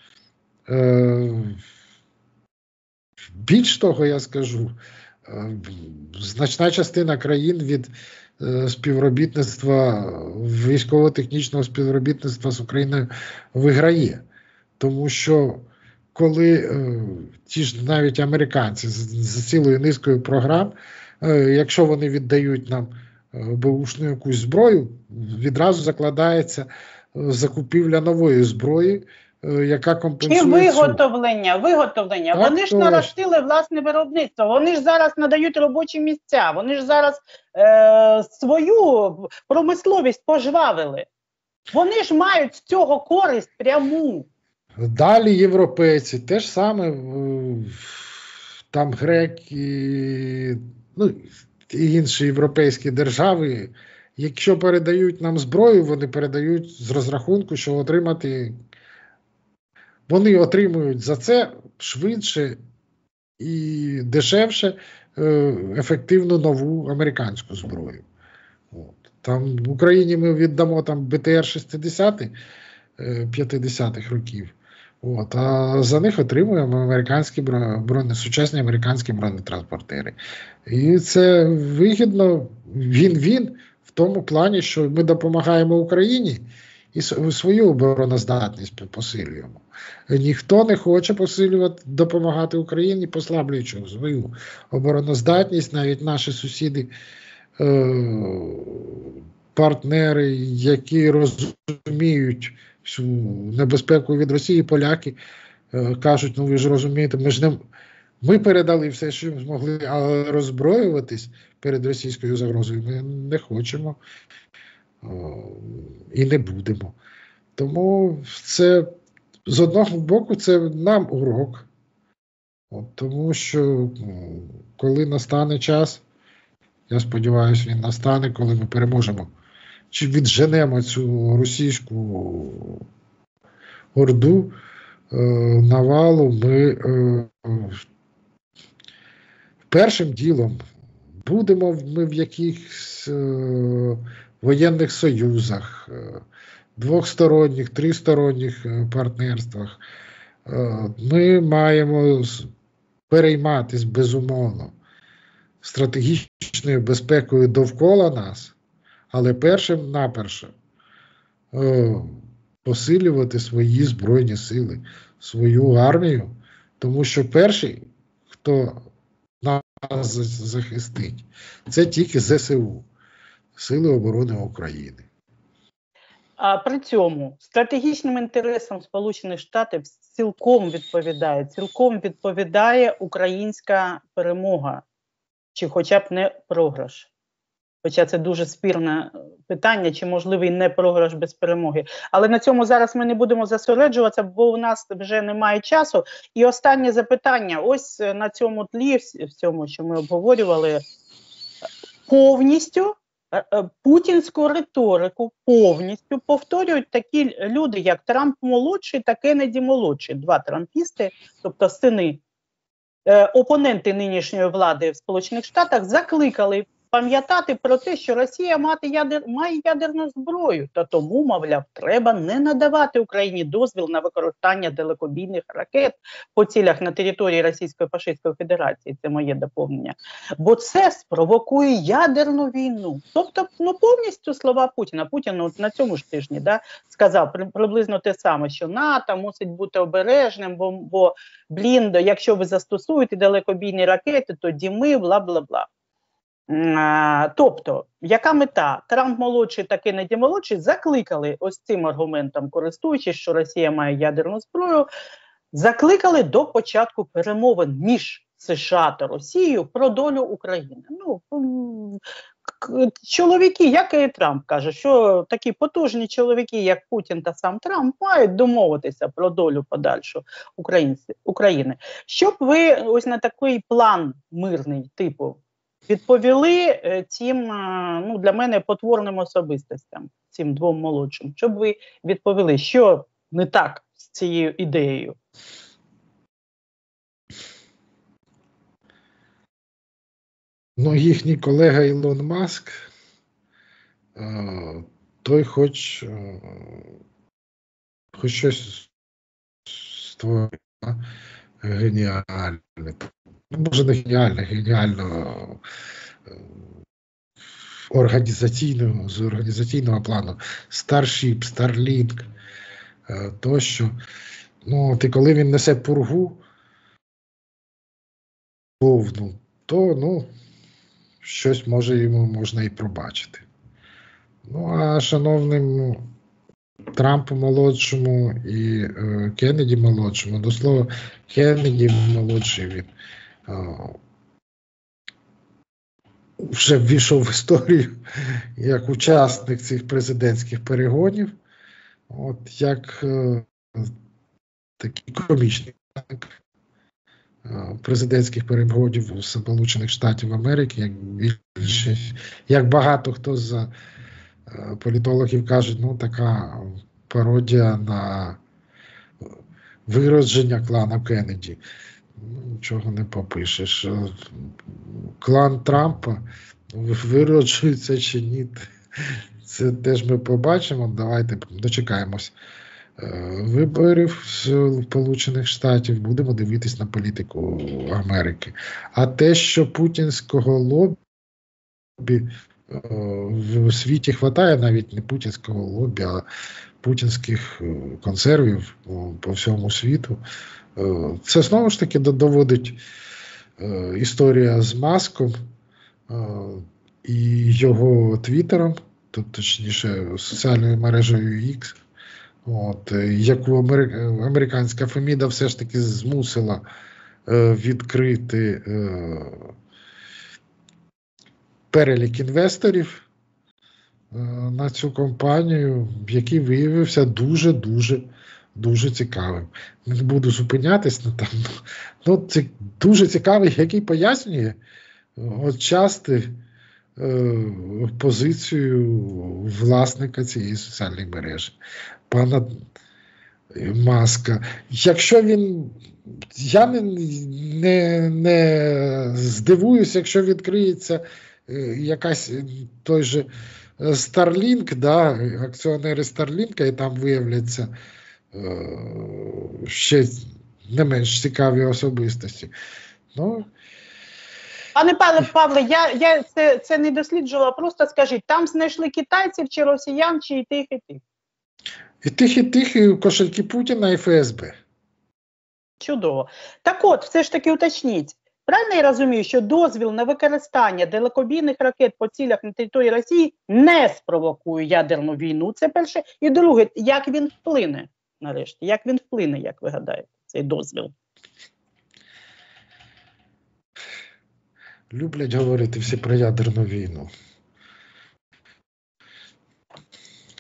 Більш того, я скажу, значна частина країн від співробітництва, військово-технічного співробітництва з Україною виграє. Тому що коли ті ж навіть американці з цілою низкою програм, якщо вони віддають нам беушну якусь зброю, відразу закладається закупівля нової зброї, яка компенсує. І виготовлення. Так, вони ж наростили власне виробництво, вони ж зараз надають робочі місця, вони ж зараз свою промисловість пожвавили. Вони ж мають з цього користь пряму. Далі європейці, те ж саме, там греки, ну, і інші європейські держави, якщо передають нам зброю, вони передають з розрахунку, що вони отримують за це швидше і дешевше ефективну нову американську зброю. Там в Україні ми віддамо там БТР-60 50-х років, а за них отримуємо сучасні американські бронетранспортери. І це вигідно, він в тому плані, що ми допомагаємо Україні і свою обороноздатність посилюємо. Ніхто не хоче допомагати Україні, послаблюючи свою обороноздатність. Навіть наші сусіди, партнери, які розуміють всю небезпеку від Росії, поляки кажуть, ну ви ж розумієте, ми передали все, що змогли, але роззброюватись перед російською загрозою ми не хочемо і не будемо. Тому це, з одного боку, це нам урок. Тому що коли настане час, я сподіваюся, він настане, коли ми переможемо, чи відженемо цю російську орду, навалу, ми першим ділом будемо ми в якихось воєнних союзах, двосторонніх, тристоронніх партнерствах. Ми маємо перейматися, безумовно, стратегічною безпекою довкола нас, але першим-наперше посилювати свої збройні сили, свою армію, тому що перший, хто нас захистить, це тільки ЗСУ, Сили оборони України. А при цьому стратегічним інтересам Сполучених Штатів цілком відповідає українська перемога, чи хоча б не програш. Хоча це дуже спірне питання, чи можливий не програш без перемоги. Але на цьому зараз ми не будемо зосереджуватися, бо у нас вже немає часу. І останнє запитання. Ось на цьому тлі, в цьому, що ми обговорювали, повністю путінську риторику повністю повторюють такі люди, як Трамп-молодший та Кеннеді-молодший. Два трампісти, тобто сини, опоненти нинішньої влади в Сполучених Штатах, закликали пам'ятати про те, що Росія має ядерну зброю, та тому, мовляв, треба не надавати Україні дозвіл на використання далекобійних ракет по цілях на території Російської фашистської Федерації. Це моє доповнення. Бо це спровокує ядерну війну. Тобто, повністю слова Путіна. Путін на цьому ж тижні сказав приблизно те саме, що НАТО мусить бути обережним, бо якщо ви застосуєте далекобійні ракети, тоді ми бла-бла-бла. Тобто, яка мета? Трамп-молодший та Кеннеді-молодший закликали ось цим аргументом, користуючись, що Росія має ядерну зброю, закликали до початку перемовин між США та Росією про долю України. Чоловіки, як і Трамп каже, що такі потужні чоловіки, як Путін та сам Трамп, мають домовитися про долю подальшу України. Щоб ви ось на такий план мирний, типу, відповіли цим, для мене, потворним особистостям, цим двом молодшим? Щоб ви відповіли, що не так з цією ідеєю? Їхній колега Ілон Маск, той хоч щось створює геніальне. Може, не геніально з організаційного плану. Starship, Starlink, тощо. І коли він несе пургу повну, то, щось йому можна і пробачити. А шановним Трампу-молодшому і Кеннеді-молодшому, до слова, Кеннеді-молодший, він вже ввійшов в історію як учасник цих президентських перегонів, як такий комічний президентських перегонів Сполучених Штатів Америки, як багато хто з політологів кажуть, така пародія на виродження клану Кеннеді. Нічого не попишеш. Клан Трампа вироджується чи ні, це теж ми побачимо. Давайте дочекаємось виборів Сполучених Штатів, будемо дивитись на політику Америки. А те, що путінського лобі в світі хватає, навіть не путінського лобі, а путінських консервів по всьому світу, це знову ж таки доводить історія з Маском і його твіттером, точніше соціальною мережею X, яку американська Феміда все ж таки змусила відкрити перелік інвесторів на цю компанію, який виявився дуже цікавим. Не буду зупинятись на там. Це дуже цікавий, який пояснює часто позицію власника цієї соціальної мережі, пана Маска. Якщо я не здивуюся, якщо відкриється якась той же Starlink, акціонери Starlink, і там виявляться ще не менш цікаві особистості. Пане Павле, я це не досліджувала, просто скажіть, там знайшли китайців чи росіян, чи і тих, і тих? І тих, і кошельки Путіна і ФСБ. Чудово. Так от, все ж таки уточніть. Правильно я розумію, що дозвіл на використання далекобійних ракет по цілях на території Росії не спровокує ядерну війну, це перше. І друге, як він вплине, нарешті, як він вплине, як ви гадаєте, цей дозвіл? Люблять говорити всі про ядерну війну.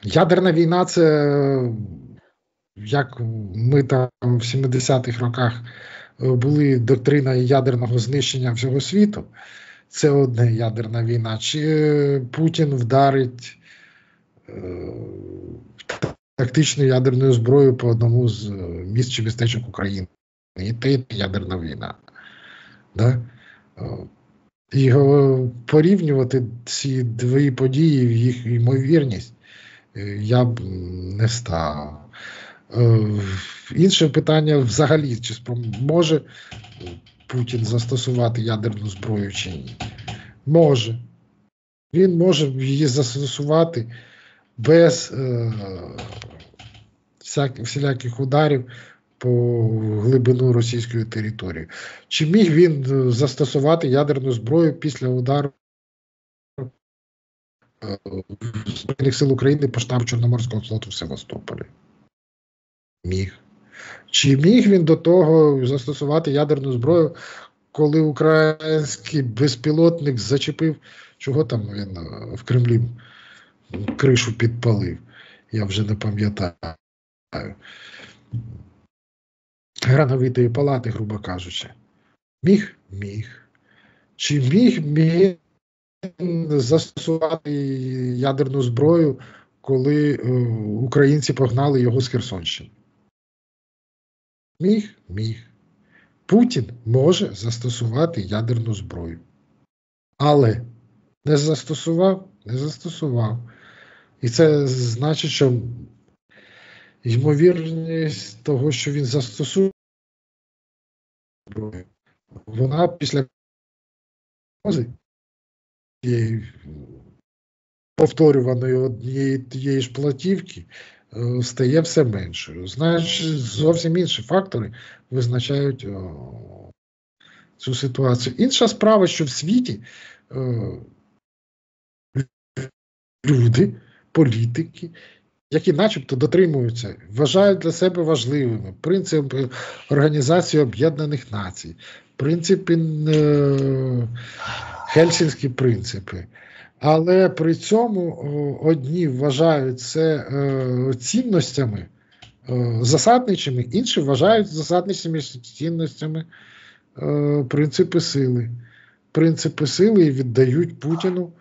Ядерна війна – це, як ми там в 70-х роках були доктрина ядерного знищення всього світу. Це одне ядерна війна. Чи Путін вдарить тактичною ядерною зброєю по одному з міст чи містечок України. І це ядерна війна. Да? І порівнювати ці дві події, їх ймовірність, я б не став. Інше питання взагалі, чи може Путін застосувати ядерну зброю чи ні? Може. Він може її застосувати без всіляких ударів по глибину російської території. Чи міг він застосувати ядерну зброю після удару Збройних сил України по штабу Чорноморського флоту в Севастополі? Міг. Чи міг він до того застосувати ядерну зброю, коли український безпілотник зачепив, чого там він в Кремлі кришу підпалив? Я вже не пам'ятаю. Грановитої палати, грубо кажучи. Міг? Міг. Чи міг застосувати ядерну зброю, коли українці погнали його з Херсонщини? Міг? Міг. Путін може застосувати ядерну зброю. Але не застосував? Не застосував. І це значить, що ймовірність того, що він застосує зброю, вона після повторюваної однієї тієї ж платівки стає все меншою. Значить, зовсім інші фактори визначають цю ситуацію. Інша справа, що в світі люди, політики, які начебто дотримуються, вважають для себе важливими принципи Організації Об'єднаних Націй, принципи, Хельсінські принципи. Але при цьому одні вважають це цінностями засадничими, інші вважають засадничими цінностями принципи сили. Принципи сили і віддають Путіну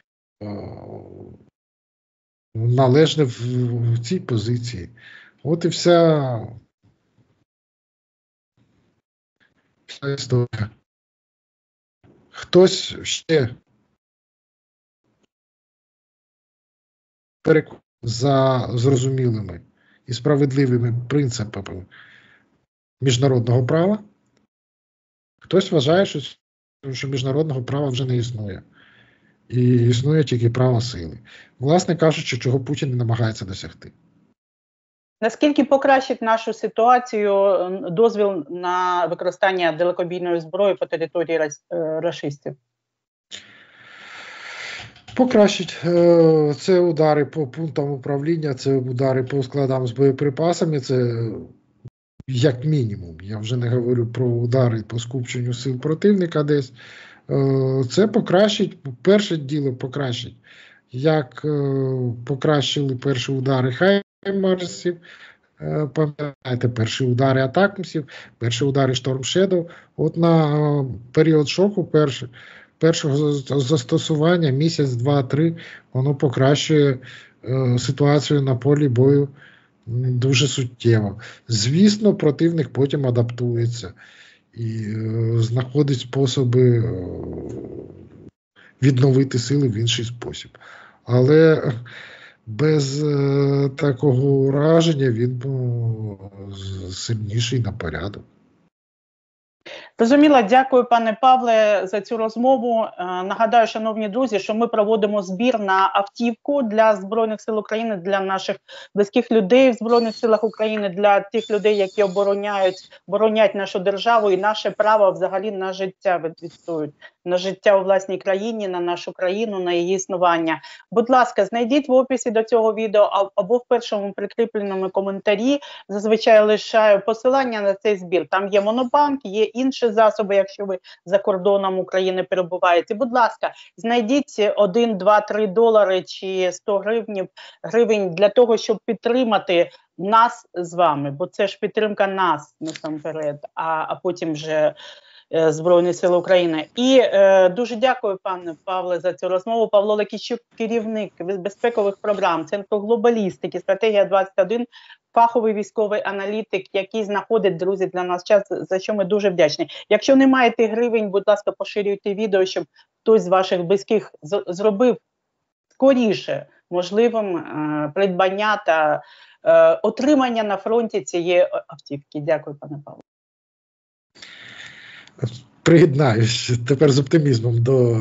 належне в цій позиції. От і вся історія. Хтось ще за зрозумілими і справедливими принципами міжнародного права, хтось вважає, що міжнародного права вже не існує. І існує тільки право сили. Власне кажучи, чого Путін не намагається досягти. Наскільки покращить нашу ситуацію дозвіл на використання далекобійної зброї по території рашистів? Покращить. Це удари по пунктам управління, це удари по складам з боєприпасами, це як мінімум. Я вже не говорю про удари по скупченню сил противника десь. Це покращить, перше діло покращить, як покращили перші удари Хаймарсів, пам'ятаєте, перші удари Атакмсів, перші удари Storm Shadow. От на період шоку першого застосування, місяць, два, три, воно покращує ситуацію на полі бою дуже суттєво. Звісно, противник потім адаптується і знаходить способи відновити сили в інший спосіб. Але без такого ураження він сильніший на порядок. Зрозуміло, дякую, пане Павле, за цю розмову. Нагадаю, шановні друзі, що ми проводимо збір на автівку для Збройних сил України, для наших близьких людей в Збройних силах України, для тих людей, які боронять нашу державу і наше право взагалі на життя відстоюють. на життя у власній країні, на нашу країну, на її існування. Будь ласка, знайдіть в описі до цього відео або в першому прикріпленому коментарі, зазвичай лишаю посилання на цей збір. Там є Монобанк, є інші засоби, якщо ви за кордоном України перебуваєте. Будь ласка, знайдіть 1, 2, 3 долари чи 100 гривень для того, щоб підтримати нас з вами, бо це ж підтримка нас насамперед, а потім вже Збройні Сили України. І дуже дякую, пане Павле, за цю розмову. Павло Лакійчук, керівник безпекових програм Центру глобалістики, стратегія 21, фаховий військовий аналітик, який знаходить, друзі, для нас час, за що ми дуже вдячні. Якщо не маєте гривень, будь ласка, поширюйте відео, щоб хтось з ваших близьких зробив скоріше можливим придбання та отримання на фронті цієї автівки. Дякую, пане Павло. Приєднаюсь тепер з оптимізмом до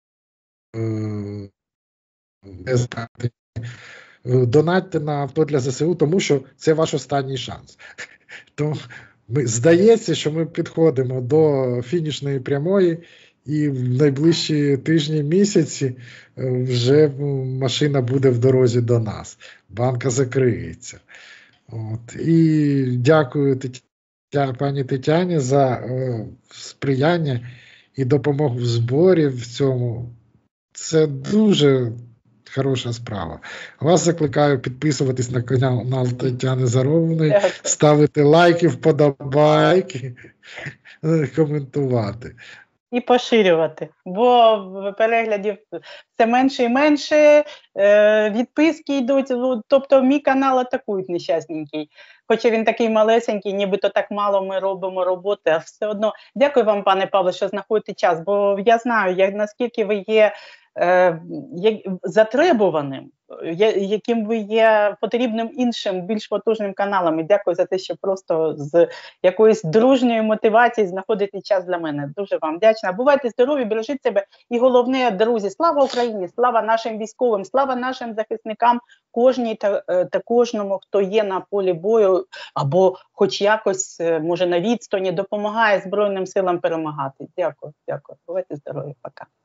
донатьте на авто для ЗСУ, тому що це ваш останній шанс. Тому здається, що ми підходимо до фінішної прямої, і в найближчі тижні, місяці вже машина буде в дорозі до нас. Банка закриється. От. І дякую пані Тетяні за сприяння і допомогу в зборі в цьому. Це дуже хороша справа. Вас закликаю підписуватись на канал Тетяни Заровної, ставити лайки, вподобайки, коментувати. І поширювати, бо переглядів все менше і менше, відписки йдуть, тобто мій канал атакують нещасненький. Хоча він такий малесенький, нібито так мало ми робимо роботи, а все одно. Дякую вам, пане Павло, що знаходите час, бо я знаю, наскільки ви є затребуваним, яким ви є потрібним іншим, більш потужним каналам. І дякую за те, що просто з якоїсь дружньої мотивації знаходите час для мене. Дуже вам вдячна. Бувайте здорові, бережіть себе. І головне, друзі, слава Україні, слава нашим військовим, слава нашим захисникам, кожній та кожному, хто є на полі бою, або хоч якось, може, на відстані, допомагає Збройним силам перемагати. Дякую, дякую. Бувайте здорові, пока.